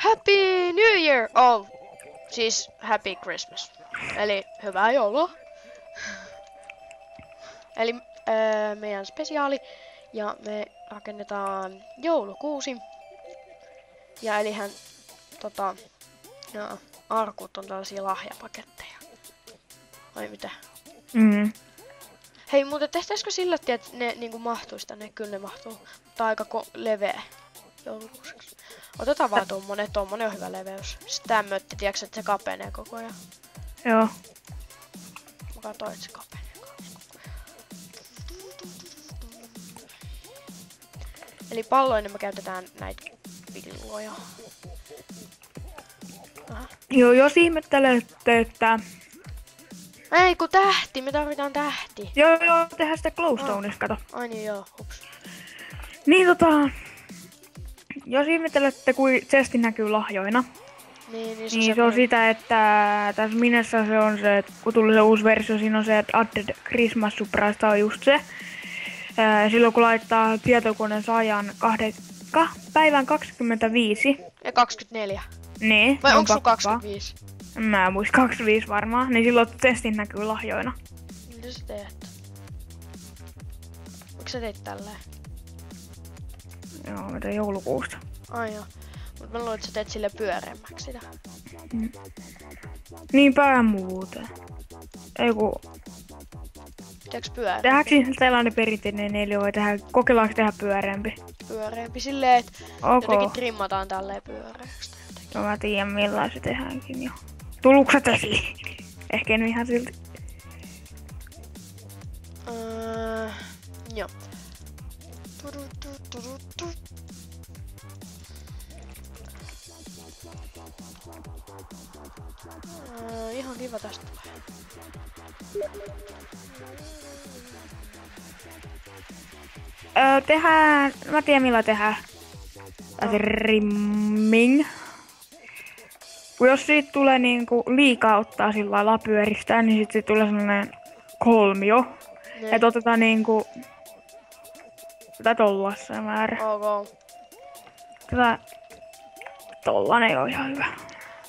Happy New Year! Oh, siis Happy Christmas. Eli hyvää joulua. Eli meidän spesiaali. Ja me rakennetaan joulukuusi. Ja elihän arkut on tällaisia lahjapaketteja. Vai mitä? Mm. Hei, muuten tehtäisikö sillä, että ne niinku mahtuisi tänne? Kyllä ne mahtuu. Mutta aika leveä joulukuuseksi. Otetaan vaan tommonen on hyvä leveys. Sitten tää mötti, tiiäks, että se kapenee koko ajan. Joo. Mä katsoin, että se kapenee kanssa. Eli palloina me käytetään näitä villoja. Aha. Joo, jos ihmettelette, että... Ei kun tähti, me tarvitaan tähti. Joo, tehdään sitä glowstoneista, kato. Ai niin joo, hups. Niin jos ihmettelette, kun chesti näkyy lahjoina, niin se on sitä, että tässä Minessä se on se, että kun tuli se uusi versio, siinä on se, että Added Christmas Surprise on just se. Silloin kun laittaa tietokoneen ajan päivän 25. Ja 24. Niin. Vai onko sun 25? Mä muistin 25 varmaan, niin silloin testin näkyy lahjoina. Mitä sä teet? Miksi sä teit tälleen? Joo, mä tein joulukuusta. Ai joo. Mut mä luulen, että sä teet sille pyöreämmäksi sitä. Niinpä muuten. Ei ku... Pitääks pyöreämpi? Tehdäänkö sellainen perinteinen neliö vai kokeillaanko tehdä pyöreämpi? Pyöreämpi silleen, että jotenkin trimmataan tälleen pyöreäksi. No mä tiedän millään se tehdäänkin jo. Tulukset esiin. Ehkä en ihan silti. Joo. Ihan kiva tästä tulee. Tehdään... Mä tiedän millä tehdään. Se rimming. Jos siitä tulee niinku liikaa ottaa sillä lailla pyöristää, niin sit siitä tulee sellainen kolmio. Ne. Et otetaan niinku... Tätä tollassa määrä. Ok. Tätä... Tollanen on ihan hyvä.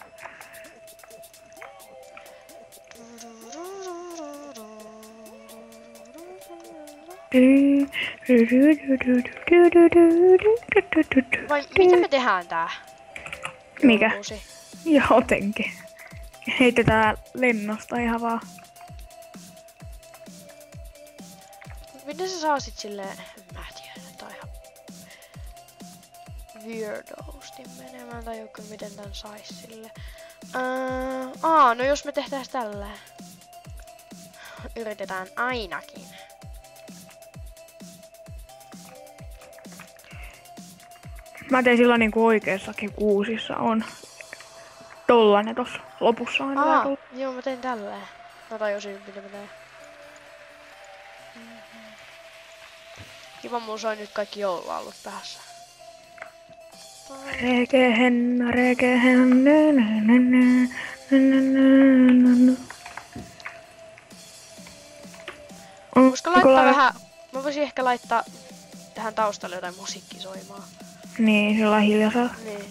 Vai mitä me tehdään tää? Mikä? Joulukuusi. Jotenkin. Heitetään lennosta ihan vaan. Miten sä saasit silleen... Mä tiedän, tää on ihan... Weirdosti menemään, tai joku miten tän sais silleen. No jos me tehtäis tälleen. Yritetään ainakin. Mä tein sillä niinku oikeessakin kuusissa on. Tollanen tossa lopussa on. Joo mä tein tälleen. Mä tajusin mitä mä tein. Kiva mulla soi nyt kaikki joululaulut päässä. Rekehen. Koska laittaa vähän... Mä voisin ehkä laittaa tähän taustalle jotain musiikkia soimaan. Niin, sillä hiljaisella. Niin.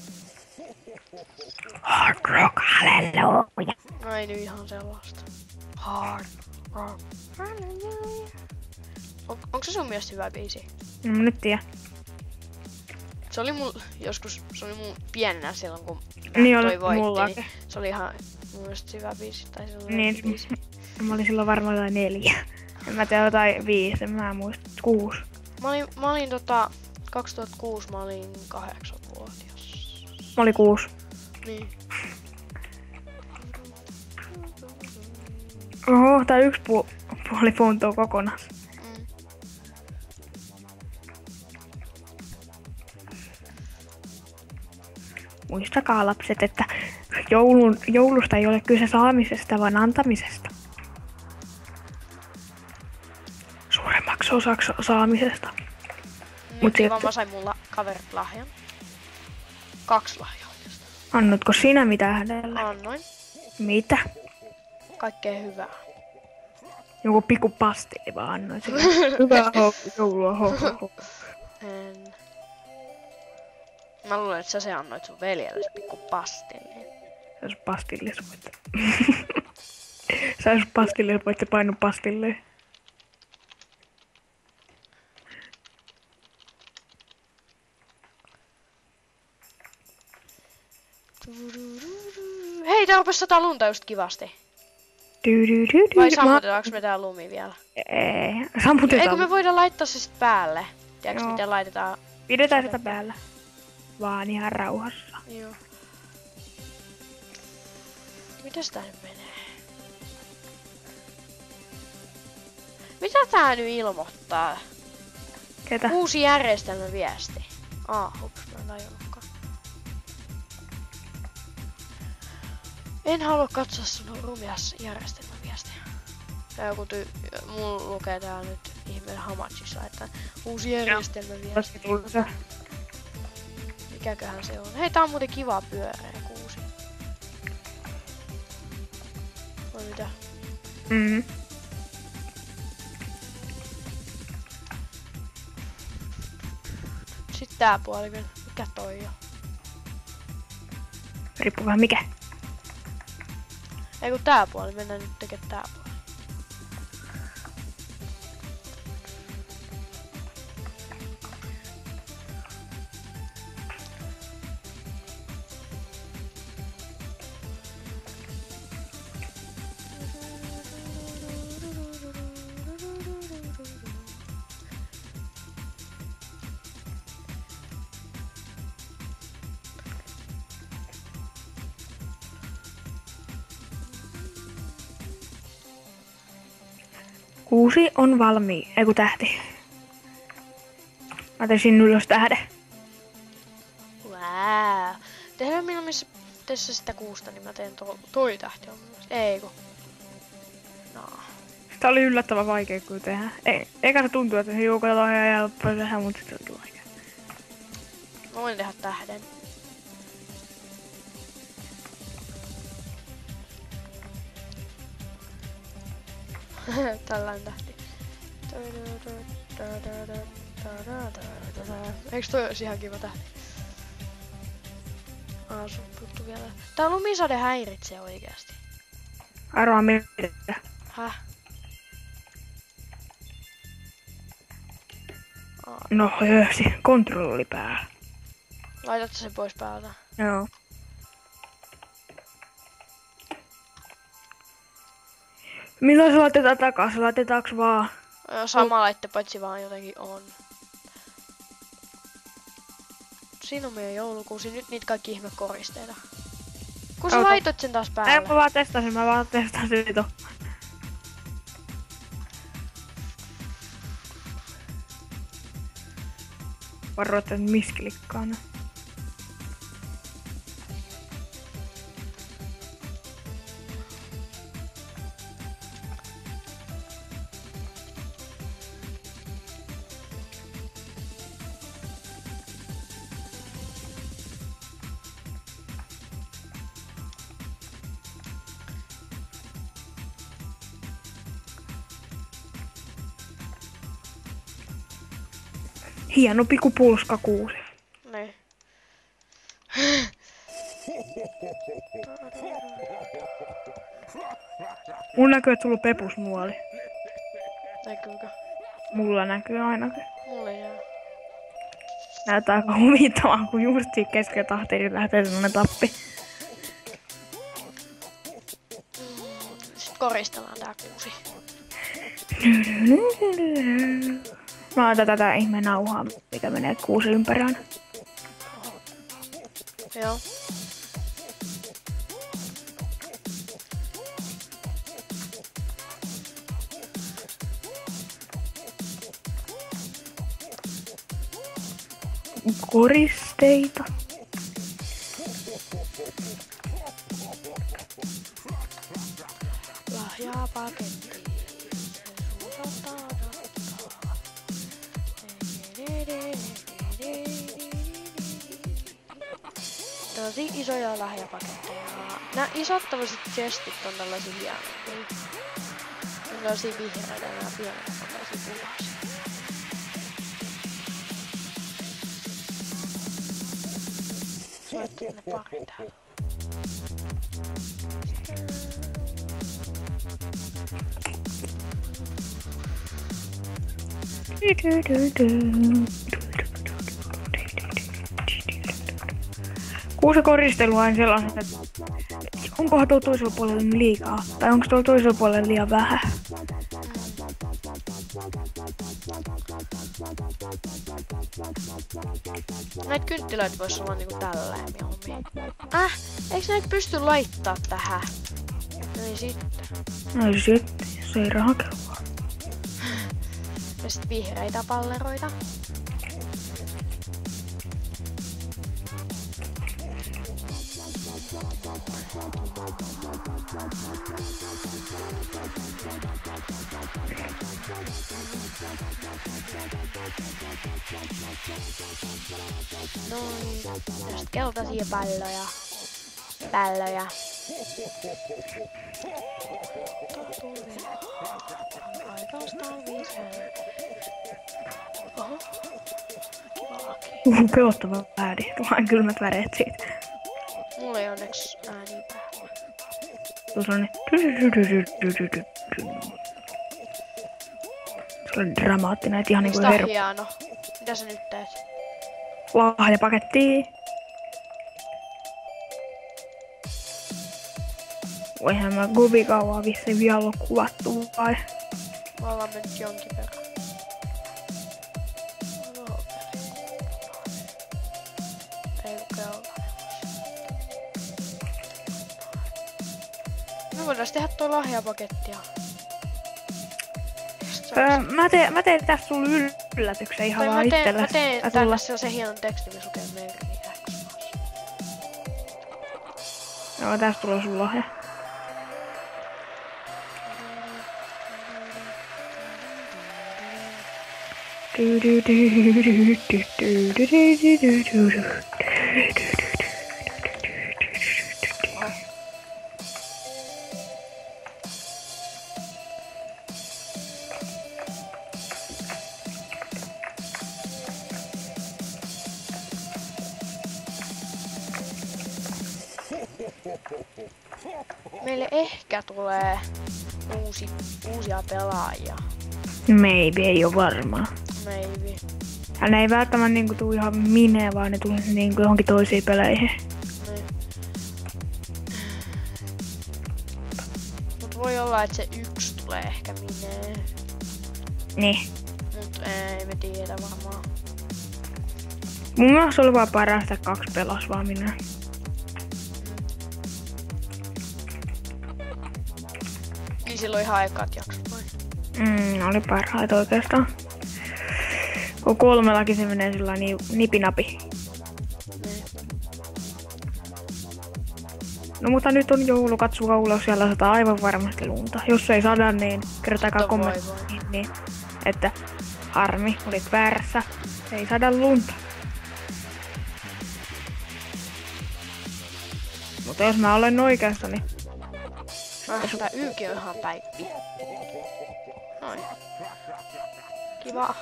Hard rock, halleluja. No ei nyt ihan sellaista. Hard rock, halleluja. Onko se sun mielestä hyvä biisi? No mä nyt tiedän. Se oli mun joskus, se oli mun pienenä silloin kun Niin toi oli voitti, mullakin. niin se oli ihan mun mielestä hyvä biisi. Tai se oli Niin, biisi. mä olin silloin varmaan jotain 4. En mä tiedä jotain 5, en mä muista. 6. Mä olin 2006 mä olin 8-vuotias. Mä olin 6. Niin. Oho, tää yksi puoli funtuu kokonaan. Muistakaa lapset, että joulusta ei ole kyse saamisesta, vaan antamisesta. Suuremmaksi osaksi saamisesta. Nyt kiva, mä sain mulla kaverit lahjan. 2 lahjaa. Annotko sinä mitään hänelle? Annoin. Mitä? Kaikkea hyvää. Joku pikku pastilli vaan annoin sille. Hyvää joulua, ho. En. Mä luulen, että sä se annoit sun veljelle pikku pastilliin. Sais pastillis voitte. Sais pastillis voitte painu pastilliin. Hei, tää rupes sataa lunta just kivasti. Vai sammutetaanko me tää lumi vielä? Ei, sammutetaan. Eikö me voida laittaa se sit päälle? Tiedätkö miten laitetaan? Pidetään sitä päällä. Vaan ihan rauhassa. Joo. Mitäs tää nyt menee? Mitä tää nyt ilmoittaa? Ketä? Uusi järjestelmäviesti. Hups, mä en tajunnutkaan. En halua katsoa sun rumias järjestelmäviestiä. Tää joku mun lukee täällä nyt ihmeen Hamachissa, että uusi järjestelmäviesti. Mikäköhän se on? Hei, tää on muuten kiva pyöreä kuusi. Vai mitä? Mhm. Sitten tää puoli vielä. Mikä toi on? Riippuu vähän mikä. Ei kun tää puoli, mennään nyt tekemään tää puoli. Kuusi on valmiin. Eiku tähti. Mä teisin ylös tähden. Wow. Tehdään minä missä tässä sitä kuusta, niin mä teen toi tähti on myös. Ei kun. No. Tää oli yllättävän vaikea kyllä tehdä. Eikä se tuntuu, että se hiukan on ihan helppoa tehdä, mutta se oli vaikea. Mä voin tehdä tähden. Tällainen tähti. Eiks toi ois ihan kiva tähti? Sun puttu vielä. Tää lumisade häiritsee oikeasti. Arvaa mitä. Häh? No jöösi, kontrolli päällä. Laitatko sen pois päältä? Joo. Milloin se laitetaan takas? Laitetaanko vaan? Sama laitte, paitsi vaan jotenkin on. Siinä on meidän joulukuusi, nyt niitä kaikki ihme koristeita. Kun sä laitot sen taas päälle. Ei, mä vaan testasin ito. Varo, että misklikkaa ne. Hieno pikku pulska kuusi. Niin. Mun näkyy, että sulla on pepusnuoli. Näkyykö? Mulla näkyy ainakin. Mulla ei näy. Näyttää aika huvittavaa, kun just siinä kesken tahtiin lähtee semmonen tappi. Sitten koristellaan tää kuusi. Mä laitan tätä ihme nauhaa, mikä menee kuusi ympäri aina. Joo. Koristeita. Lahjaa paketti. Tosi isoja lahjapaketteja. Nää isot tällaiset chestit on tällaisia hienoja. Tällaisia vihreitä ja nää pienet on tällaisia punaisia. Soittaa ne pari täällä. Kuusi koristelua on sellaiset, että onkohan tuolla toisella puolella liikaa, tai onko tuolla toisella puolella liian vähän. Näitä kynttilöitä vois olla niinku tälleen mieluummin. Eiks näitä pysty laittaa tähän? Ei sitten. No sitten, se ei rahakelua. Ja sit vihreitä palleroita. Noin. Ja sit keltaisia palloja. Oikeastaan vihreä. Oho. Kiva laki. Pelottava ääni. Tulee kylmät väreet siitä. Mulla ei onneksi ääniä päällä. Tuossa on ne. Se on dramaattinen, et ihan niinku herkku. Hieno. Mitä sä nyt teet? Lahjapaketti. Voihan mä Gubikauaa vissiin vielä olla kuvattu vai? Mä ollaan mennyt jonkin verran. Ei kello. Me voidaan tehdä tuo lahjapakettia. Mä teen tästä sulle yllätyksen ihan vaan itsellesi. Mä teen tänne sellaisen hienon tekstin, missä lukee Merri X. Joo, tästä tulee sun lahja. Meille ehkä tulee uusia pelaajia. Maybe, ei oo varmaa. Maybe. Ja ne ei välttämättä niinku tuu ihan mineen, vaan ne tuu niinku johonkin toisiin peleihin. Niin. Mut voi olla, että se yksi tulee ehkä mineen. Niin. Mut ei me tiedä varmaan. Mun mielestä oli vaan parasta 2 pelas vaan minä. Niin silloin ihan ekat jaksot vai? Oli parhaita oikeastaan. Kun 3 se menee sillä nipinapi. Niin. No mutta nyt on joulu, katsokaa ulos, siellä sataa aivan varmasti lunta. Jos ei sada, niin kertokaa kommenttiin, niin, että harmi, olit väärässä, ei sada lunta. Mutta jos mä olen oikeassa, niin... Tää Yki on ihan päippi. Noin. Kiva.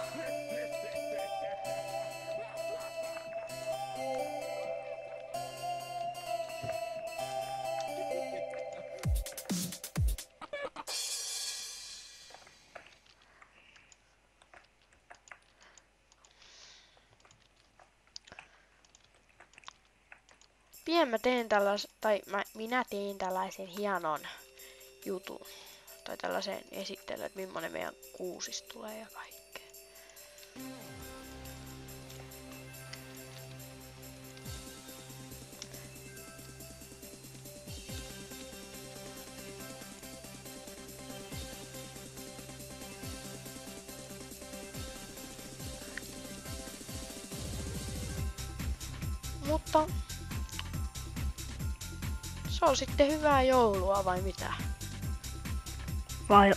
Mä teen minä teen tällaisen hienon jutun. Tai tällaisen esittelyyn, että millainen meidän kuusis tulee ja kaikkea. Mutta se on sitten hyvää joulua vai mitä? Vai